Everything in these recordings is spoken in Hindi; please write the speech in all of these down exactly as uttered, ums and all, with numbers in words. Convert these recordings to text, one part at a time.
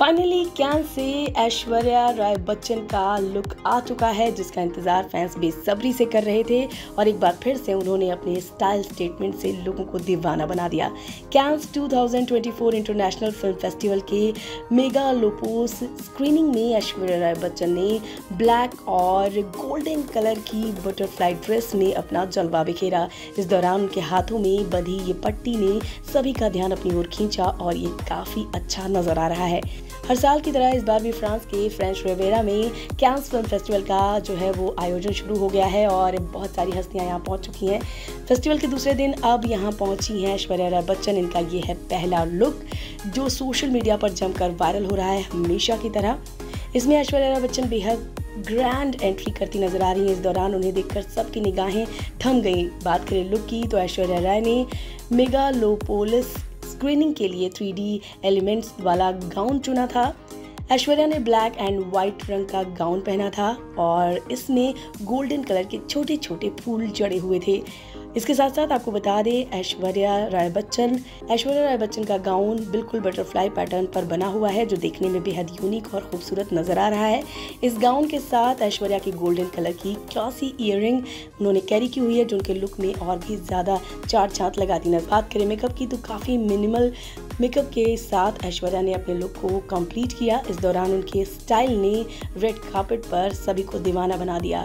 Finally can say Aishwarya Rai Bachchan का लुक आ चुका है, जिसका इंतजार फैंस बेसब्री से कर रहे थे और एक बार फिर से उन्होंने अपने स्टाइल स्टेटमेंट से लोगों को दीवाना बना दिया। कैन्स दो हज़ार चौबीस इंटरनेशनल फिल्म फेस्टिवल के मेगा लोपोस स्क्रीनिंग में ऐश्वर्या राय बच्चन ने ब्लैक और गोल्डन कलर की बटरफ्लाई ड्रेस में अपना जलवा बिखेरा। इस दौरान उनके हाथों में बंधी ये पट्टी ने सभी का ध्यान अपनी ओर खींचा और ये काफी अच्छा नजर आ रहा है। हर साल की तरह इस बार भी फ्रांस के फ्रेंच रिवेरा में कैन्स फिल्म फेस्टिवल का जो है वो आयोजन शुरू हो गया है और बहुत सारी हस्तियां यहाँ पहुंच चुकी हैं। फेस्टिवल के दूसरे दिन अब यहाँ पहुंची हैं ऐश्वर्या राय बच्चन। इनका ये है पहला लुक जो सोशल मीडिया पर जमकर वायरल हो रहा है हमेशा की तरह। इसमें ऐश्वर्या राय बच्चन बेहद ग्रैंड एंट्री करती नजर आ रही हैं। इस दौरान उन्हें देखकर सबकी निगाहें थम गई। बात करें लुक की तो ऐश्वर्या राय ने मेगालोपोलिस स्क्रीनिंग के लिए थ्री डी एलिमेंट्स वाला गाउन चुना था। ऐश्वर्या ने ब्लैक एंड व्हाइट रंग का गाउन पहना था और इसमें गोल्डन कलर के छोटे छोटे फूल जड़े हुए थे। इसके साथ साथ आपको बता दें ऐश्वर्या राय बच्चन ऐश्वर्या राय बच्चन का गाउन बिल्कुल बटरफ्लाई पैटर्न पर बना हुआ है, जो देखने में बेहद यूनिक और खूबसूरत नजर आ रहा है। इस गाउन के साथ ऐश्वर्या की गोल्डन कलर की क्लॉसी ईयरिंग उन्होंने कैरी की हुई है, जो उनके लुक में और भी ज़्यादा चार चांद लगाती नजर। बात करें मेकअप की तो काफ़ी मिनिमल मेकअप के साथ ऐश्वर्या ने अपने लुक को कंप्लीट किया। इस दौरान उनके स्टाइल ने रेड कार्पेट पर सभी को दीवाना बना दिया।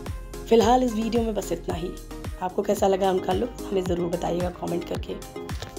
फिलहाल इस वीडियो में बस इतना ही। आपको कैसा लगा उनका लुक हमें ज़रूर बताइएगा कमेंट करके।